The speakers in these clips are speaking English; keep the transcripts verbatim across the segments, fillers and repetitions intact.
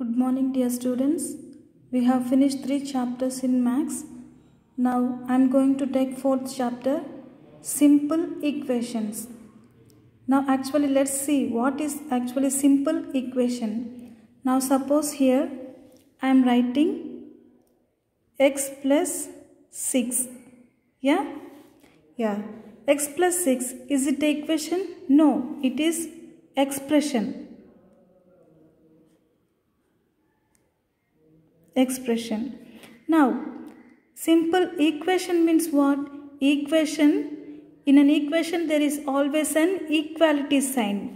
Good morning, dear students. We have finished three chapters in Maths. Now I am going to take fourth chapter, Simple Equations. Now actually let's see what is actually simple equation. Now suppose here I am writing x plus six. Yeah? Yeah. X plus six, is it equation? No, it is expression. Expression. Now, simple equation means what? Equation, in an equation there is always an equality sign.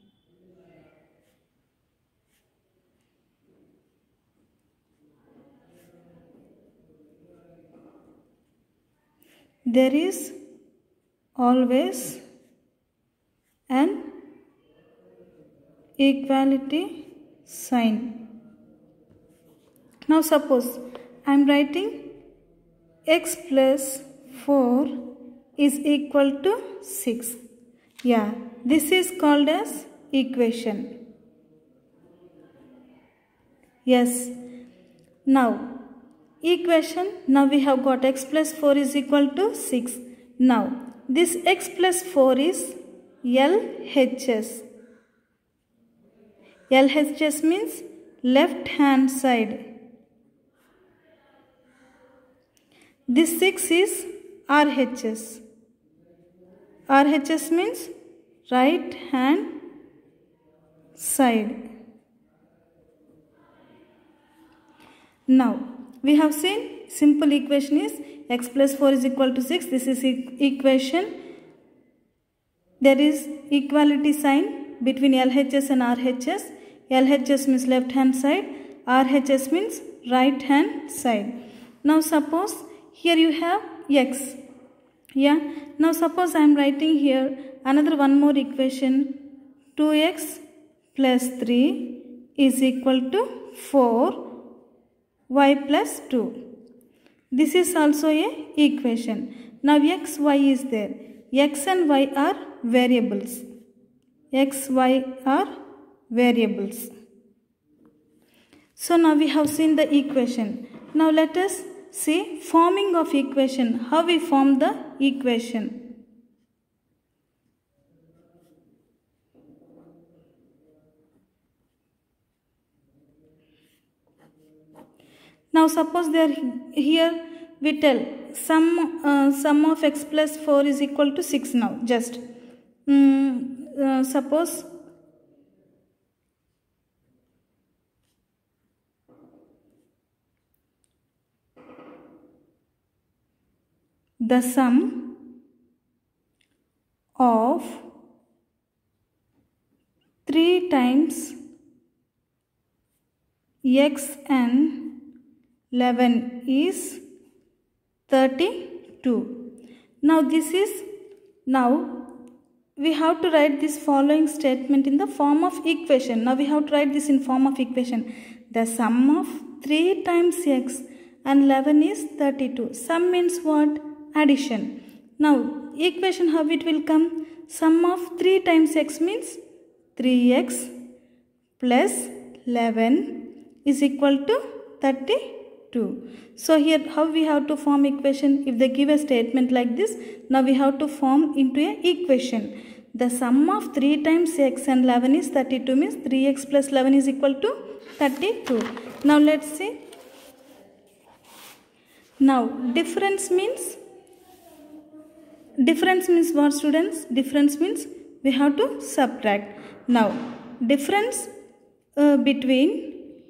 There is always an equality sign. Now suppose I am writing x plus four is equal to six. Yeah, this is called as equation. Yes. Now, equation, now we have got x plus four is equal to six. Now, this x plus four is L H S. L H S means left hand side. This six is R H S. R H S means right hand side. Now, we have seen simple equation is x plus four is equal to six. This is e equation. There is equality sign between L H S and R H S. L H S means left hand side. R H S means right hand side. Now, suppose here you have x. Yeah. Now suppose I am writing here another one more equation. two x plus three is equal to four y plus two. This is also a equation. Now x, y is there. X and y are variables. X, y are variables. So now we have seen the equation. Now let us see forming of equation, how we form the equation. Now suppose there here we tell sum, uh, sum of x plus four is equal to six now. Just um, uh, suppose the sum of three times x and eleven is thirty-two. Now this is, now we have to write this following statement in the form of equation. Now we have to write this in form of equation. The sum of three times x and eleven is thirty-two. Sum means what? Addition. Now equation, how it will come? Sum of three times x means three x plus eleven is equal to thirty-two. So here how we have to form equation? If they give a statement like this, now we have to form into a equation. The sum of three times x and eleven is thirty-two, means three x plus eleven is equal to thirty-two. Now let's see. Now difference means, difference means what, students? Difference means we have to subtract. Now difference uh, between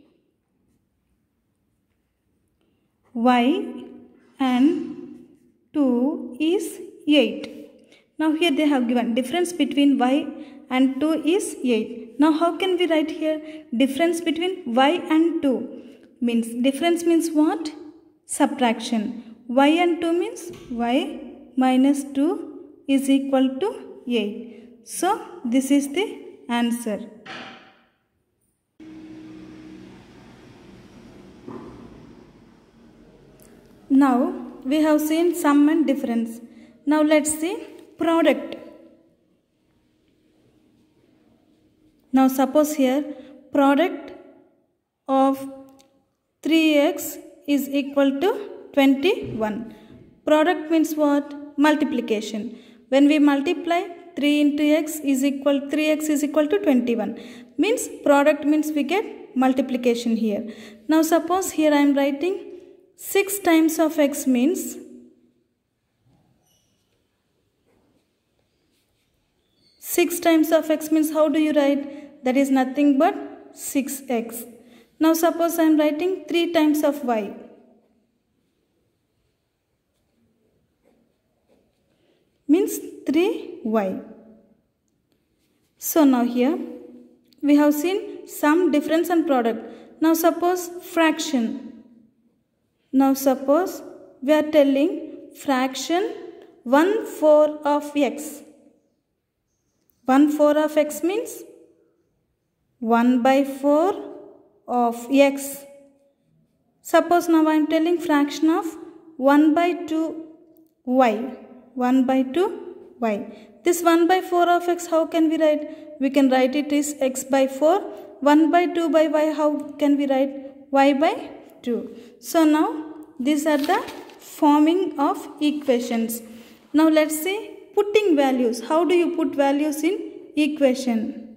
y and two is eight. Now here they have given difference between y and two is eight. Now how can we write here? Difference between y and two means, difference means what? Subtraction. Y and two means y minus two is equal to eight. So this is the answer. Now we have seen sum and difference. Now let's see product. Now suppose here product of three x is equal to twenty-one. Product means what? Multiplication. When we multiply three into x is equal three x is equal to twenty-one. Means product means we get multiplication here. Now suppose here I am writing six times of x means six times of x means how do you write? That is nothing but six x. Now suppose I am writing three times of y. Means three y. So now here we have seen sum, difference and product. Now suppose fraction. Now suppose we are telling fraction one fourth of x. one fourth of x means one by four of x. Suppose now I am telling fraction of one by two y. one by two y. This one by four of x, how can we write? We can write it is x by four. one by two by y, how can we write? Y by two. So now these are the forming of equations. Now let's see putting values. How do you put values in equation?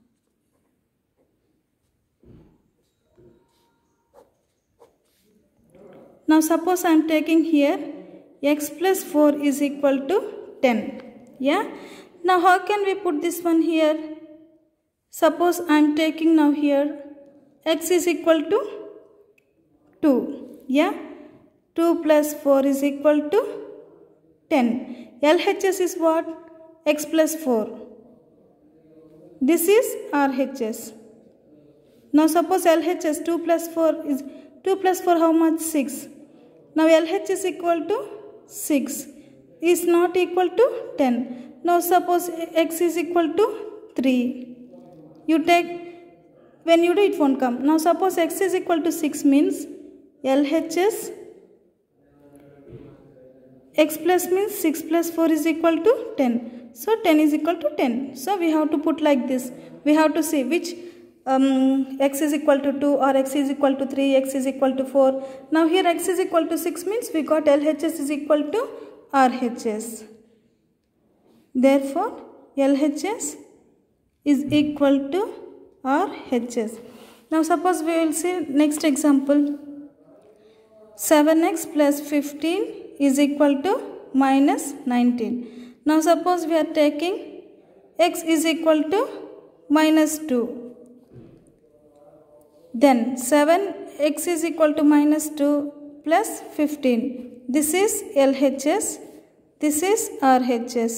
Now suppose I am taking here x plus four is equal to ten. Yeah. Now how can we put this one here? Suppose I am taking now here x is equal to two. Yeah. two plus four is equal to ten. L H S is what? X plus four. This is R H S. Now suppose L H S two plus four is two plus four how much? six. Now L H S equal to six is not equal to ten. Now suppose x is equal to three. You take, when you do it won't come. Now suppose x is equal to six means L H S x plus means six plus four is equal to ten. So ten is equal to ten. So we have to put like this. We have to see which um, x is equal to two or x is equal to three, x is equal to four. Now here x is equal to six means we got L H S is equal to R H S. Therefore L H S is equal to R H S. Now suppose we will see next example. seven x plus fifteen is equal to minus nineteen. Now suppose we are taking x is equal to minus two. Then seven x is equal to minus two plus fifteen. This is L H S. This is R H S.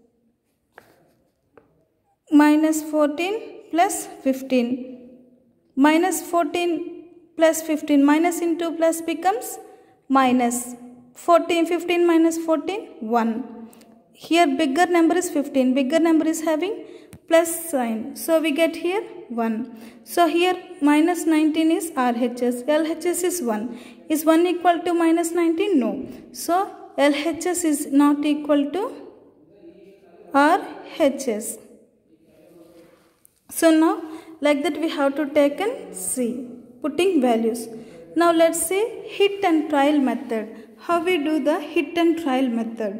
Minus fourteen plus fifteen. Minus fourteen plus fifteen. Minus into plus becomes minus. fourteen, fifteen minus fourteen, one. Here bigger number is fifteen. Bigger number is having plus sign. So we get here one. So here minus nineteen is R H S. L H S is one. Is one equal to minus nineteen? No. So L H S is not equal to R H S. So now like that we have to take and see putting values. Now let's see hit and trial method. How we do the hit and trial method?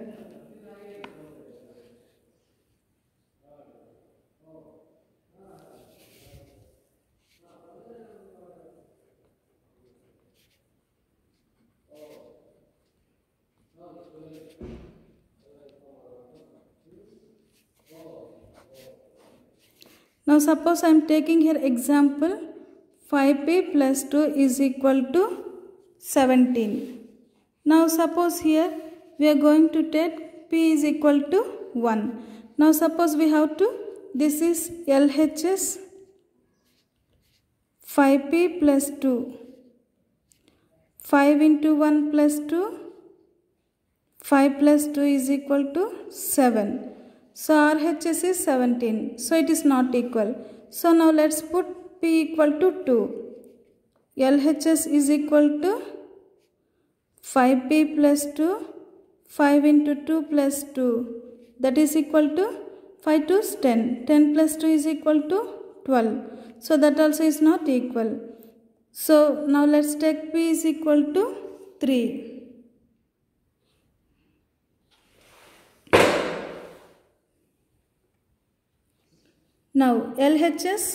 Now suppose I am taking here example five p plus two is equal to seventeen. Now suppose here we are going to take p is equal to one. Now suppose we have to, this is L H S five p plus two. five into one plus two. five plus two is equal to seven. So R H S is seventeen. So it is not equal. So now let's put p equal to two. L H S is equal to five p plus two. five into two plus two. That is equal to five to ten. ten plus two is equal to twelve. So that also is not equal. So now let's take P is equal to three. Now L H S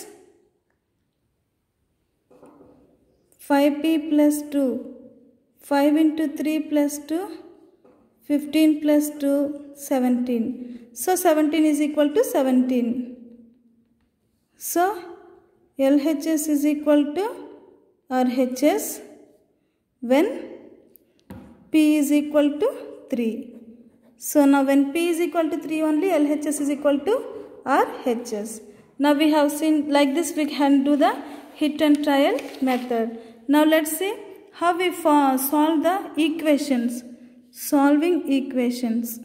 five P plus two, five into three plus two, fifteen plus two, seventeen. So seventeen is equal to seventeen. So L H S is equal to R H S when P is equal to three. So now when P is equal to three only, L H S is equal to R H S. Now we have seen like this we can do the hit and trial method. Now let's see how we solve the equations. Solving equations.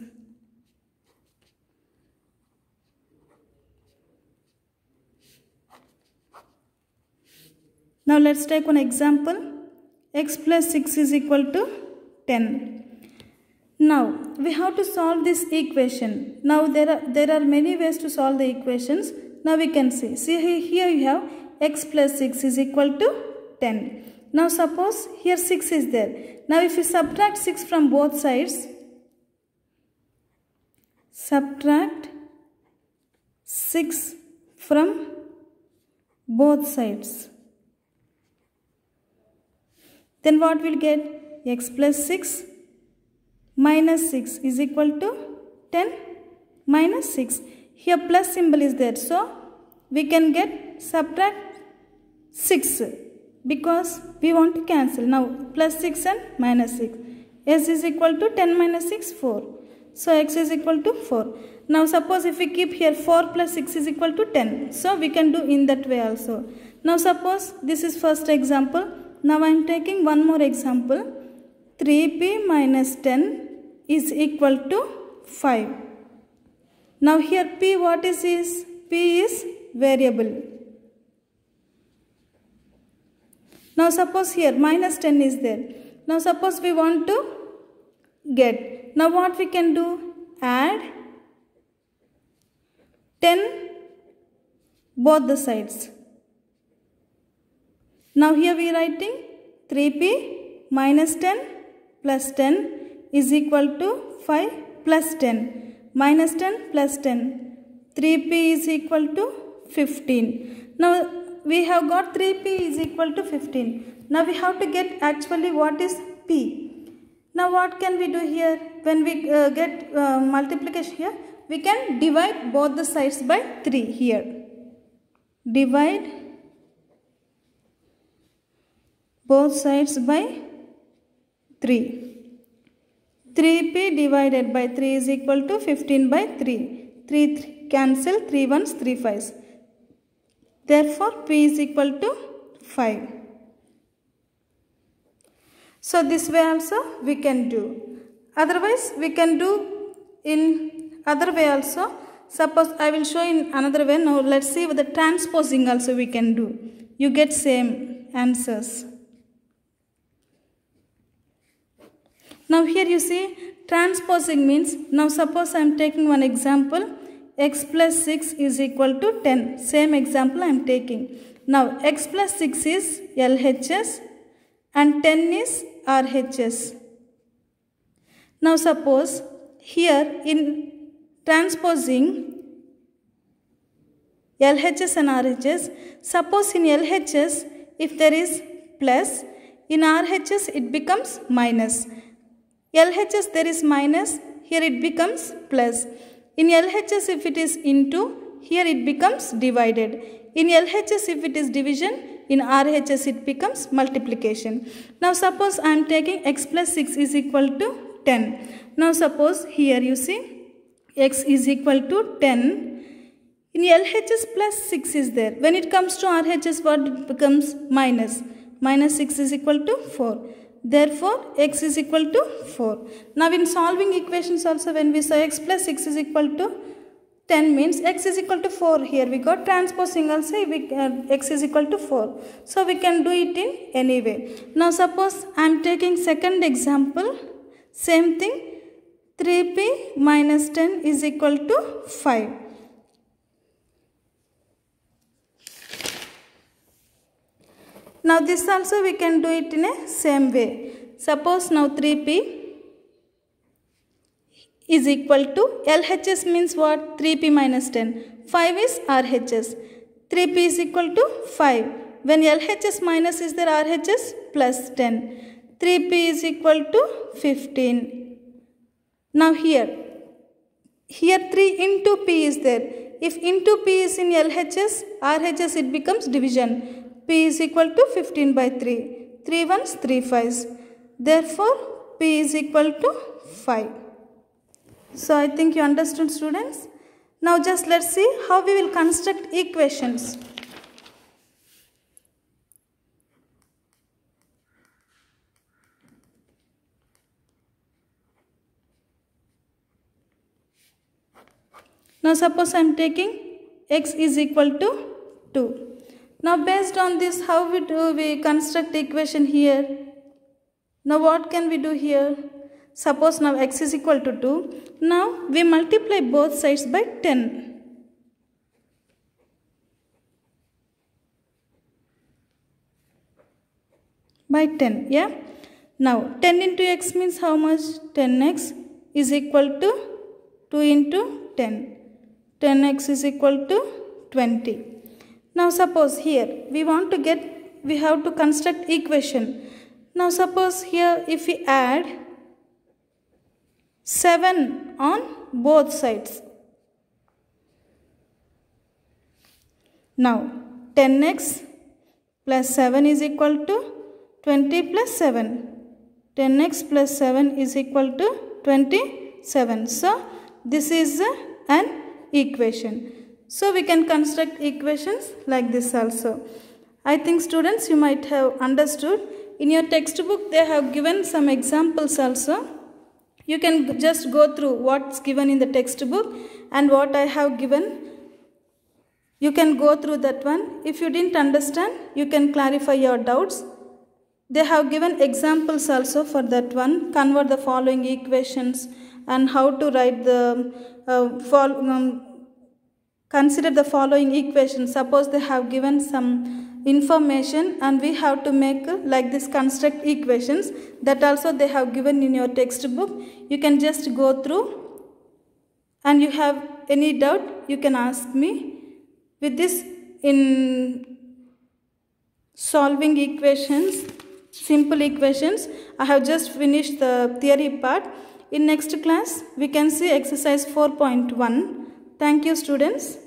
Now let's take one example. X plus six is equal to ten. Now we have to solve this equation. Now there are, there are many ways to solve the equations. Now we can see. See here you have x plus six is equal to ten. Now suppose here six is there. Now if you subtract six from both sides, subtract six from both sides, then what will get? X plus six minus six is equal to ten minus six. Here plus symbol is there. So we can get subtract six because we want to cancel. Now plus six and minus six. S is equal to ten minus six, four. So x is equal to four. Now suppose if we keep here four plus six is equal to ten. So we can do in that way also. Now suppose this is first example. Now I am taking one more example. three P minus ten is equal to five. Now here P what is is? P is variable. Now suppose here minus ten is there. Now suppose we want to get. Now what we can do? Add ten both the sides. Now here we are writing three P minus ten plus ten is equal to five plus ten. Minus ten plus ten. three P is equal to fifteen. Now we have got three P is equal to fifteen. Now we have to get actually what is P. Now what can we do here? When we uh, get uh, multiplication here, we can divide both the sides by three here. Divide both sides by three. three P divided by three is equal to fifteen by three. three, three cancel, three ones, three fives. Therefore, P is equal to five. So this way also we can do. Otherwise, we can do in other way also. Suppose I will show in another way. Now let's see with the transposing also we can do. You get same answers. Now here you see transposing means, now suppose I am taking one example, x plus six is equal to ten. Same example I am taking. Now x plus six is L H S and ten is R H S. Now suppose here in transposing L H S and R H S, suppose in L H S if there is plus, in R H S it becomes minus. L H S there is minus, here it becomes plus. In L H S if it is into, here it becomes divided. In L H S if it is division, in R H S it becomes multiplication. Now suppose I am taking x plus six is equal to ten. Now suppose here you see x is equal to ten. In L H S plus six is there. When it comes to R H S what becomes minus? Minus six is equal to four. Therefore, x is equal to four. Now, in solving equations also, when we say x plus six is equal to ten means x is equal to four. Here we got transposing also, we, uh, x is equal to four. So, we can do it in any way. Now, suppose I am taking second example. Same thing, three P minus ten is equal to five. Now this also we can do it in a same way. Suppose now three p is equal to L H S means what? three p minus ten. five is R H S. three p is equal to five. When L H S minus is there, R H S plus ten. three p is equal to fifteen. Now here, here three into p is there. If into p is in L H S, R H S it becomes division. P is equal to fifteen by three. three ones, three fives. Therefore, p is equal to five. So I think you understood, students. Now just let's see how we will construct equations. Now suppose I am taking x is equal to two. Now based on this, how we do we construct equation here? Now what can we do here? Suppose now x is equal to two. Now we multiply both sides by ten. By ten, yeah. Now ten into x means how much? ten x is equal to two into ten. ten x is equal to twenty. Now suppose here we want to get, we have to construct equation. Now suppose here if we add seven on both sides. Now ten x plus seven is equal to twenty plus seven. ten x plus seven is equal to twenty-seven. So this is an equation. So we can construct equations like this also. I think students you might have understood. In your textbook they have given some examples also. You can just go through what's given in the textbook and what I have given. You can go through that one. If you didn't understand, you can clarify your doubts. They have given examples also for that one. Convert the following equations and how to write the, uh, for, um, consider the following equations. Suppose they have given some information and we have to make uh, like this construct equations. That also they have given in your textbook. You can just go through and you have any doubt you can ask me. With this, in solving equations, simple equations, I have just finished the theory part. In next class we can see exercise four point one. Thank you, students.